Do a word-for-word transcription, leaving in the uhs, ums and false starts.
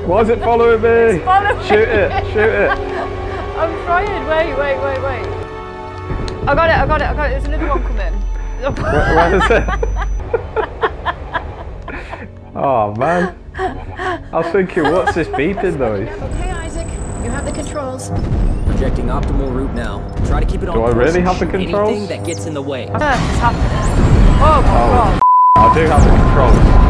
Why is it following me? It's following Shoot it, shoot it. I'm trying. Wait, wait, wait, wait. I got it, I got it, I got it. There's another one coming. Where, where is it? Oh man. I was thinking, what's this beeping noise? Okay, Isaac, you have the controls. Projecting optimal route now. Try to keep it on Do I course really and have the shoot controls? anything that gets in the way. What on earth is happening? Oh my Oh, god. I do have the controls.